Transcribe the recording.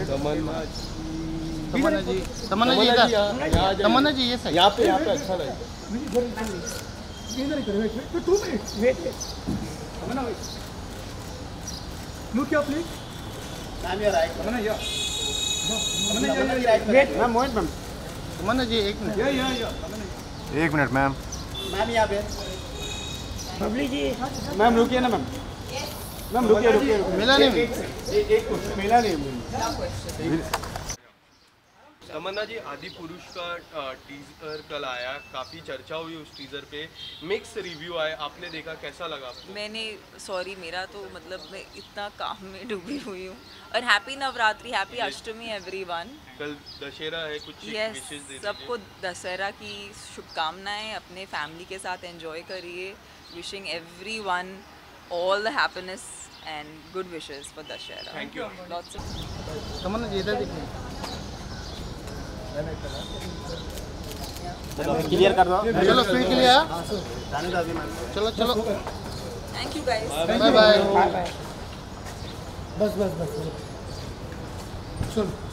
तमन्ना जी तमन्ना जी ये सही यहाँ पे अच्छा लगेगा। Look here, please. मैम ये right Tamanna, yeah. Ma'am Mohit ma'am Tamanna ji एक मिनट एक मिनट मैम। मैम यहाँ पे बबली जी। मैम रुकिए ना मैम मैम रुकिए मिला नहीं एक क्वेश्चन मिला नहीं। तमन्ना जी आदि पुरुष का टीजर कल आया, काफ़ी चर्चा हुई उस टीजर पे, मिक्स रिव्यू आए, आपने देखा कैसा लगा आपको? मैंने मेरा तो मतलब मैं इतना काम में डूबी हुई हूँ। और happy Navratri, happy Ashtami everyone. कल दशहरा है, कुछ यस, सबको दशहरा की शुभकामनाएं, अपने फैमिली के साथ एंजॉय करिए। Wishing everyone all the happiness and good wishes for Dussehra. Thank you. Lots of Tamanna ji इधर देखिए क्लियर कर दो। चलो स्वीट क्लियर चलो चलो thank you guys. Bye bye बस बस बस चलो।